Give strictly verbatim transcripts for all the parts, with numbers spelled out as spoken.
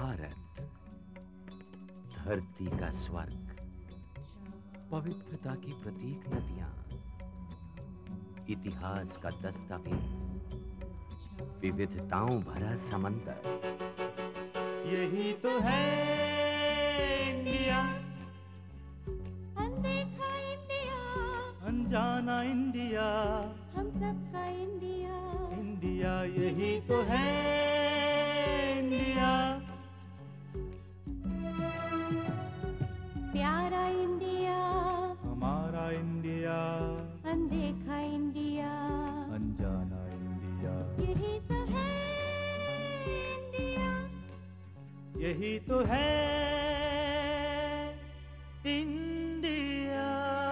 भारत, धरती का स्वर्ग, पवित्रता की प्रतीक नदियां, इतिहास का दस्तावेज, विविधताओं भरा समंदर। यही तो है इंडिया, अनदेखा इंडिया, अनजाना इंडिया, हम सबका इंडिया। इंडिया यही तो है इंडिया, प्यारा इंडिया, हमारा इंडिया, अनदेखा इंडिया, अनजाना इंडिया। यही तो है इंडिया, यही तो है इंडिया।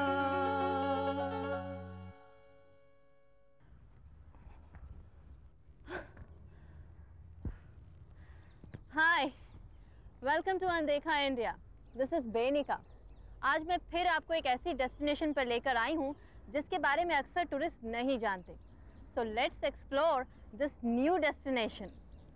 हाय, वेलकम टू अनदेखा इंडिया। This is Benika. आज मैं फिर आपको एक ऐसी डेस्टिनेशन पर लेकर आई हूँ जिसके बारे में अक्सर टूरिस्ट नहीं जानते। So let's explore this new destination.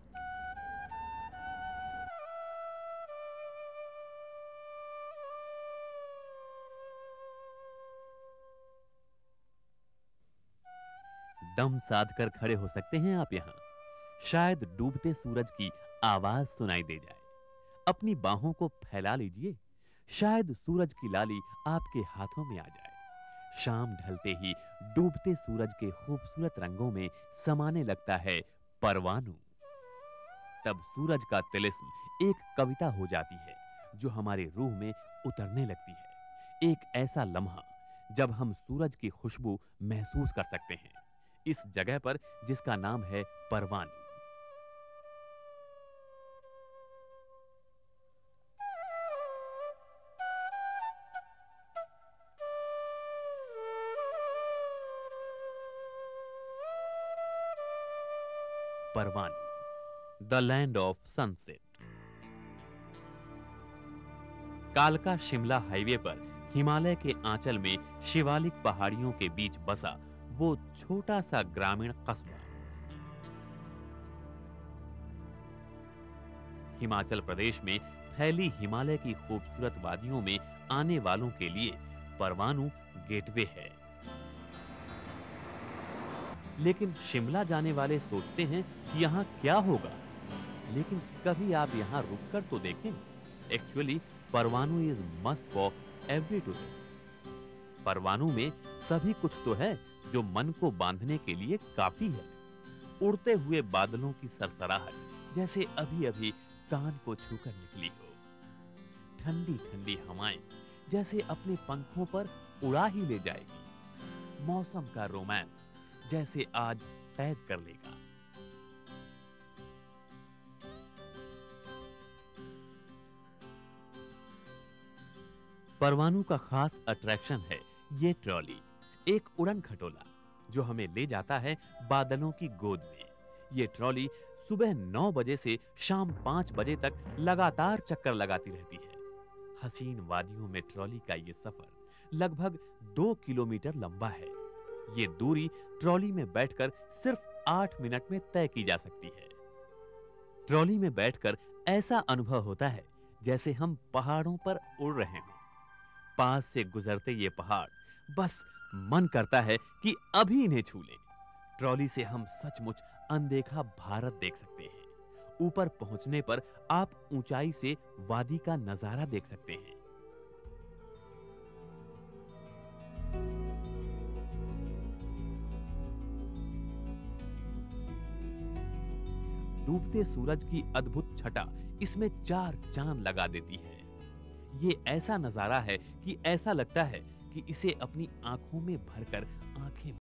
दम साध कर खड़े हो सकते हैं आप यहाँ। शायद डूबते सूरज की आवाज सुनाई दे जाए। अपनी बाहों को फैला लीजिए, शायद सूरज की लाली आपके हाथों में आ जाए। शाम ढलते ही डूबते सूरज के खूबसूरत रंगों में समाने लगता है परवानू। तब सूरज का तिलिस्म एक कविता हो जाती है जो हमारे रूह में उतरने लगती है। एक ऐसा लम्हा जब हम सूरज की खुशबू महसूस कर सकते हैं इस जगह पर जिसका नाम है Parwanoo. Parwanoo, the land of sunset. कालका शिमला हाईवे पर हिमालय के आंचल में शिवालिक पहाड़ियों के बीच बसा वो छोटा सा ग्रामीण कस्बा। हिमाचल प्रदेश में फैली हिमालय की खूबसूरत वादियों में आने वालों के लिए परवानू गेटवे है। लेकिन शिमला जाने वाले सोचते हैं कि यहाँ क्या होगा, लेकिन कभी आप यहाँ रुककर तो देखें। Actually Parwanoo is must for every tourist. Parwanoo में सभी कुछ तो है जो मन को बांधने के लिए काफी है। उड़ते हुए बादलों की सरसराहट जैसे अभी अभी कान को छूकर निकली हो। ठंडी ठंडी हवाएं जैसे अपने पंखों पर उड़ा ही ले जाएगी। मौसम का रोमांस जैसे आज कैद कर लेगा। परवानू का खास अट्रैक्शन है ये ट्रॉली, एक उड़न खटोला जो हमें ले जाता है बादलों की गोद में। ये ट्रॉली सुबह नौ बजे से शाम पांच बजे तक लगातार चक्कर लगाती रहती है। हसीन वादियों में ट्रॉली का ये सफर लगभग दो किलोमीटर लंबा है। ये दूरी ट्रॉली में बैठकर सिर्फ आठ मिनट में तय की जा सकती है। ट्रॉली में बैठकर ऐसा अनुभव होता है जैसे हम पहाड़ों पर उड़ रहे हों। पास से गुजरते ये पहाड़ बस मन करता है कि अभी इन्हें छू लें। ट्रॉली से हम सचमुच अनदेखा भारत देख सकते हैं। ऊपर पहुंचने पर आप ऊंचाई से वादी का नजारा देख सकते हैं। डूबते सूरज की अद्भुत छटा इसमें चार चांद लगा देती है। ये ऐसा नजारा है कि ऐसा लगता है कि इसे अपनी आंखों में भरकर आंखें